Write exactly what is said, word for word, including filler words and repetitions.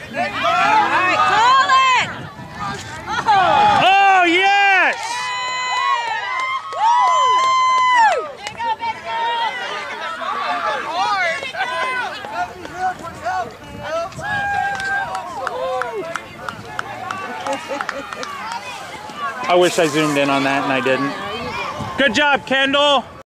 right, call it! Oh, Oh, yes! I wish I zoomed in on that and I didn't. Good job, Kendall.